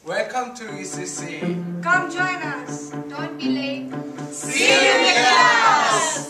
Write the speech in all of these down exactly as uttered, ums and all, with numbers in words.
Welcome to E C C. Come join us. Don't be late. See you in the class.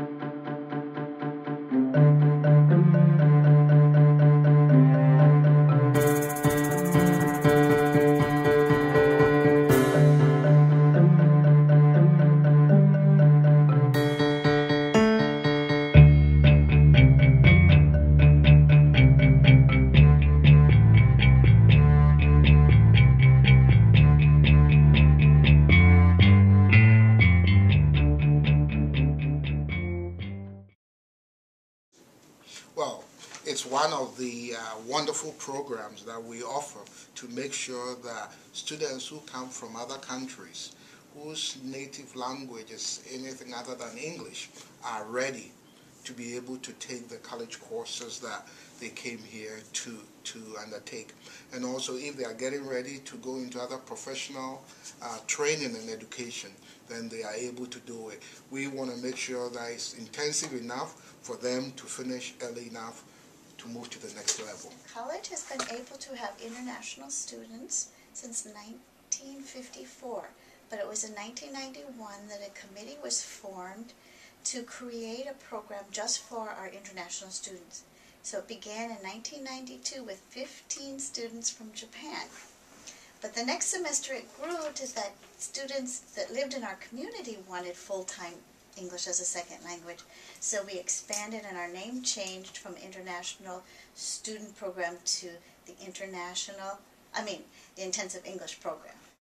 Well, it's one of the uh, wonderful programs that we offer to make sure that students who come from other countries, whose native language is anything other than English, are ready to be able to take the college courses that they came here to, to undertake. And also, if they are getting ready to go into other professional uh, training and education, then they are able to do it. We want to make sure that it's intensive enough for them to finish early enough to move to the next level. The college has been able to have international students since nineteen fifty-four, but it was in nineteen ninety-one that a committee was formed to create a program just for our international students. So it began in nineteen ninety-two with fifteen students from Japan. But the next semester it grew to that students that lived in our community wanted full-time English as a second language. So we expanded and our name changed from International Student Program to the International, I mean, the Intensive English Program.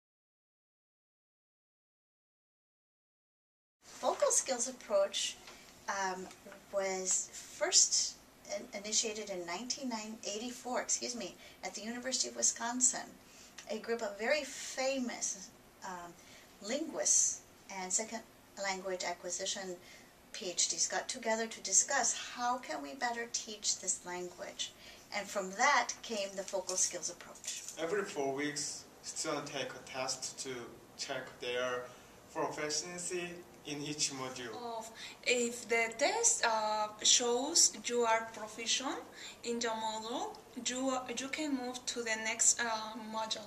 Vocal skills approach um, was first initiated in nineteen eighty-four, excuse me, at the University of Wisconsin. A group of very famous um, linguists and second language acquisition PhDs got together to discuss how can we better teach this language. And from that came the vocal skills approach. Every four weeks, students take a test to check their proficiency in each module. Uh, if the test uh, shows you are proficient in the module, you, you can move to the next uh, module.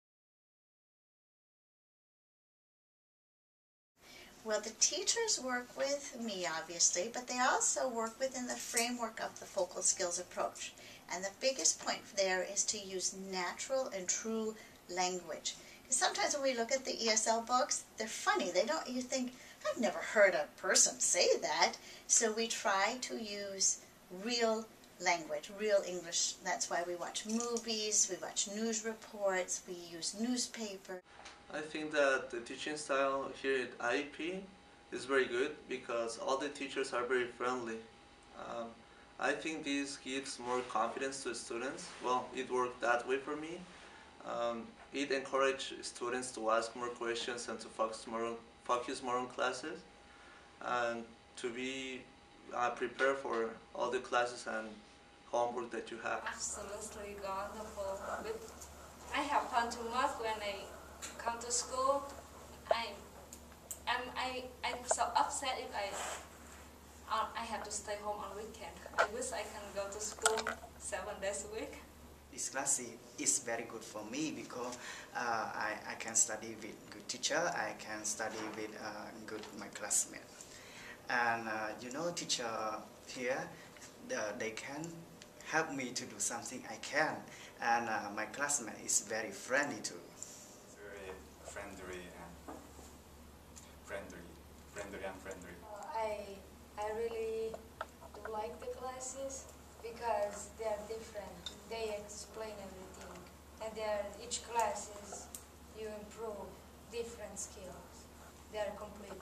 Well, the teachers work with me, obviously, but they also work within the framework of the vocal skills approach. And the biggest point there is to use natural and true language. Because sometimes when we look at the E S L books, they're funny. They don't, you think, I've never heard a person say that. So we try to use real language, real English. That's why we watch movies, we watch news reports, we use newspaper. I think that the teaching style here at I P is very good because all the teachers are very friendly. Um, I think this gives more confidence to students. Well, it worked that way for me. Um, it encourages students to ask more questions and to focus more on, focus more on classes and to be uh, prepared for all the classes and homework that you have. Absolutely wonderful. I have fun too much when I come to school. I'm, I'm, I, I'm so upset if I, uh, I have to stay home on weekend. I wish I can go to school seven days a week. This class is very good for me because uh, I, I can study with good teacher, I can study with uh, good my classmate. And uh, you know, teacher here, the, they can help me to do something I can. And uh, my classmate is very friendly too. Very friendly and friendly, friendly and friendly. Uh, I, I really like the classes because they are different. They explain everything, and they are, each class is you improve different skills. They are complete.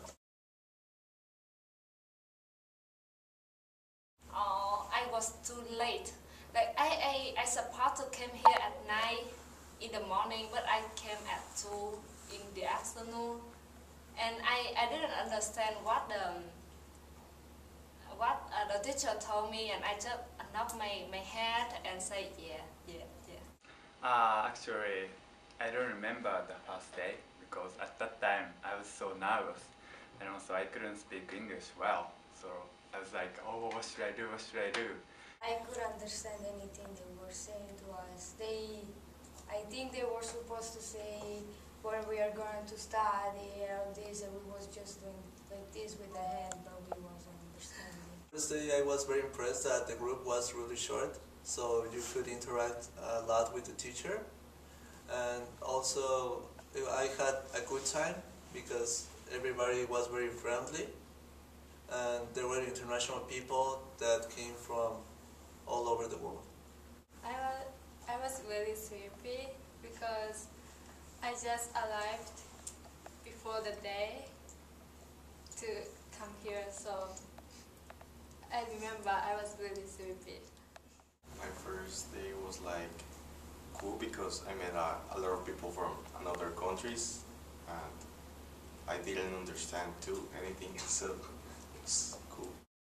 Oh, I was too late. Like I, I, I supposed to come here at nine in the morning, but I came at two in the afternoon, and I, I didn't understand what the what uh, the teacher told me, and I just nod my, my head and say yeah, yeah, yeah. Uh, actually, I don't remember the first day because at that time I was so nervous and also I couldn't speak English well. So I was like, oh, what should I do, what should I do? I could understand anything they were saying to us. They I think they were supposed to say where we are going to study or this, and we was just doing like this with the head, but we wasn't understanding. First day I was very impressed that the group was really short, so you could interact a lot with the teacher. And also I had a good time because everybody was very friendly, and there were international people that came from all over the world. I was, I was really sleepy because I just arrived before the day to come here, so I remember I was really sleepy. My first day was like cool because I met a, a lot of people from another countries, and I didn't understand too anything, so it's cool.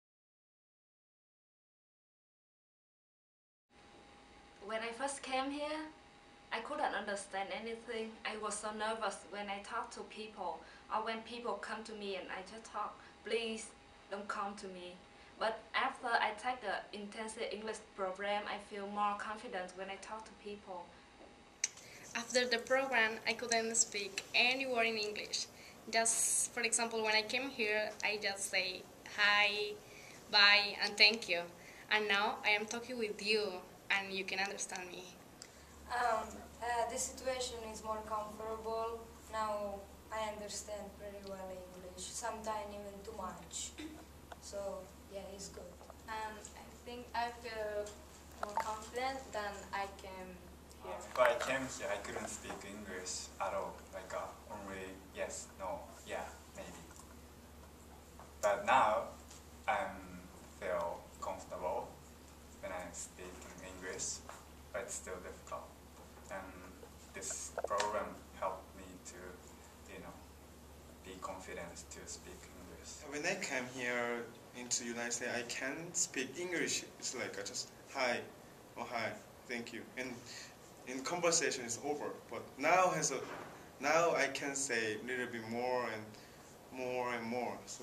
When I first came here, I couldn't understand anything. I was so nervous when I talk to people, or when people come to me and I just talk, please don't come to me. But after I take the intensive English program, I feel more confident when I talk to people. After the program, I couldn't speak any word in English. Just, for example, when I came here, I just say hi, bye, and thank you. And now I am talking with you, and you can understand me. Um, uh, the situation is more comfortable. Now I understand very well English, sometimes even too much. So yeah, it's good. Um, I think I feel more confident than I came here. Before I came here, I couldn't speak English at all. Like uh, only yes, no, yeah, maybe. But now I feel comfortable when I speak in English, but it's still difficult. And this program helped me to, you know, be confident to speak English. When I came here into United States, I can't speak English. It's like I just hi, oh hi, thank you, and in conversation is over. But now has a now I can say a little bit more and more and more. So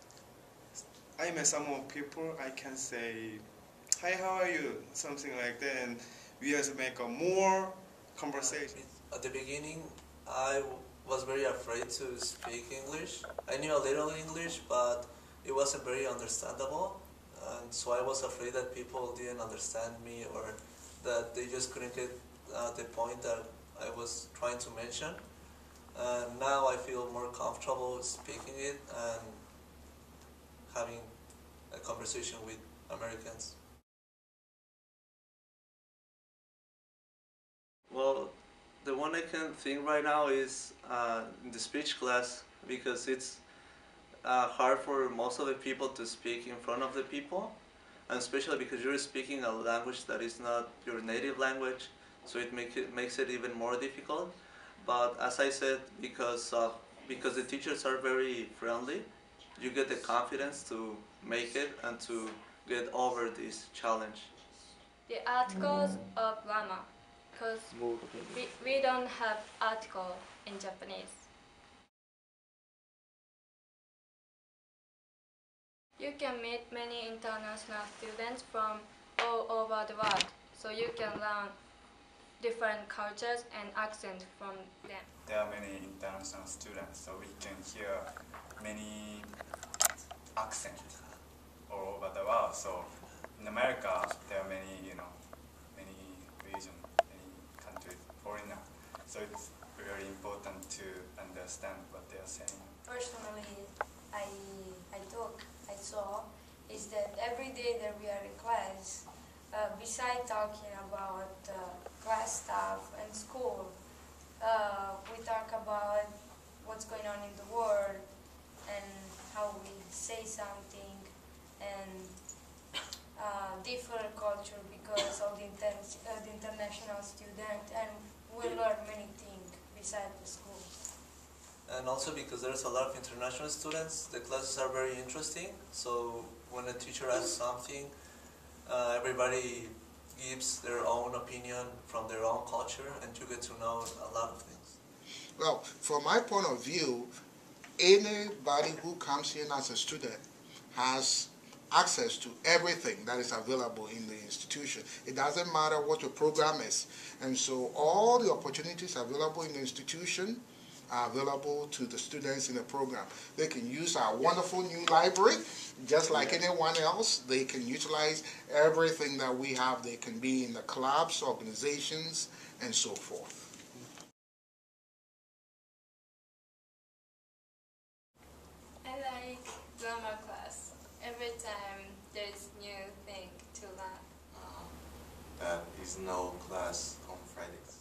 I met some more people. I can say hi, how are you, something like that, and we have to make a more conversation. At the beginning, I was very afraid to speak English. I knew a little English, but it wasn't very understandable, and so I was afraid that people didn't understand me or that they just couldn't get uh, the point that I was trying to mention. And now I feel more comfortable speaking it and having a conversation with Americans. Well, the one I can think right now is uh, in the speech class, because it's uh, hard for most of the people to speak in front of the people, and especially because you're speaking a language that is not your native language, so it, make it makes it even more difficult. But as I said, because uh, because the teachers are very friendly, you get the confidence to make it and to get over this challenge. The articles of grammar, because we, we don't have article in Japanese. You can meet many international students from all over the world, so you can learn different cultures and accents from them. There are many international students, so we can hear many accents all over the world. So in America, there are many, you know, many regions, many countries, foreigner. So it's very important to understand what they are saying. Personally, I I talk, I saw is that every day that we are in class, uh, besides talking about uh, class stuff and school, uh, we talk about what's going on in the world and how we say something and uh, different culture because of the, inter uh, the international student, and we learn many things besides the school. And also because there's a lot of international students, the classes are very interesting. So when a teacher asks something, uh, everybody gives their own opinion from their own culture, and you get to know a lot of things. Well, from my point of view, anybody who comes in as a student has access to everything that is available in the institution. It doesn't matter what your program is. And so all the opportunities available in the institution are available to the students in the program. They can use our wonderful new library just like anyone else. They can utilize everything that we have. They can be in the clubs, organizations, and so forth. I like grammar class. Every time there's new thing to learn. Um, that is no class on Fridays.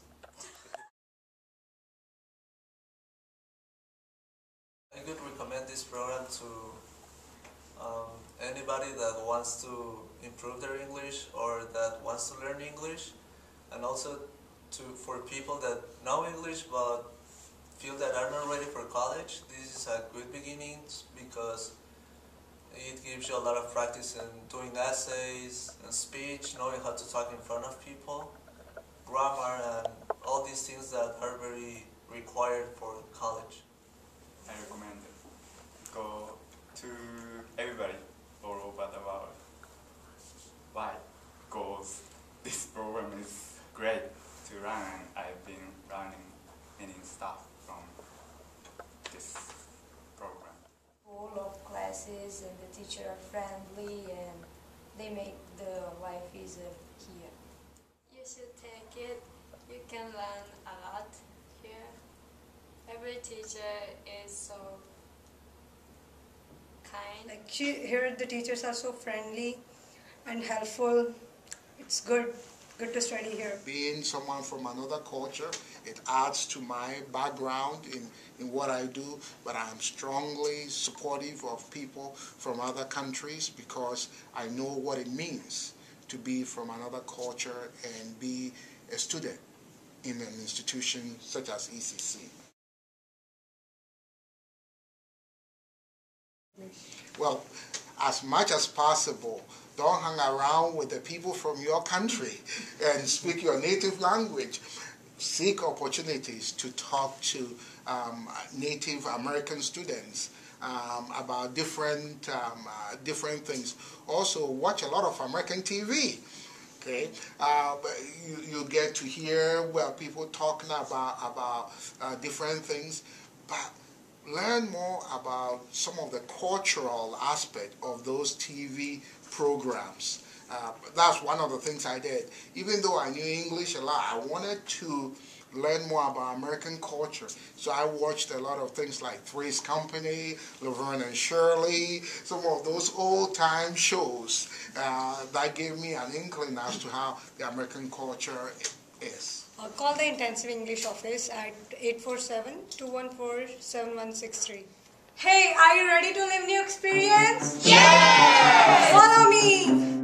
I could recommend this program to um, anybody that wants to improve their English or that wants to learn English, and also to for people that know English but feel that are not ready for college. This is a good beginning because it gives you a lot of practice in doing essays and speech, knowing how to talk in front of people, grammar, and all these things that are very required for college. I recommend it. Go to everybody all over the world. Why? Because this program is great to learn. I've been learning many stuff from this program. Full of classes and the teacher are friendly and they make the life easier here. You should take it. You can learn a lot here. Every teacher is so kind. Like she, here the teachers are so friendly and helpful. It's good, good to study here. Being someone from another culture, it adds to my background in, in what I do, but I'm strongly supportive of people from other countries because I know what it means to be from another culture and be a student in an institution such as E C C. Well, as much as possible, don't hang around with the people from your country and speak your native language. Seek opportunities to talk to um, Native American students um, about different, um, uh, different things. Also, watch a lot of American T V. Okay, uh, you, you get to hear well people talking about about uh, different things, but learn more about some of the cultural aspect of those T V programs. Uh, that's one of the things I did. Even though I knew English a lot, I wanted to learn more about American culture. So I watched a lot of things like Three's Company, Laverne and Shirley, some of those old-time shows uh, that gave me an inkling as to how the American culture is. Uh, call the Intensive English office at eight four seven, two one four, seven one six three. Hey, are you ready to live new experience? Yes! Follow me!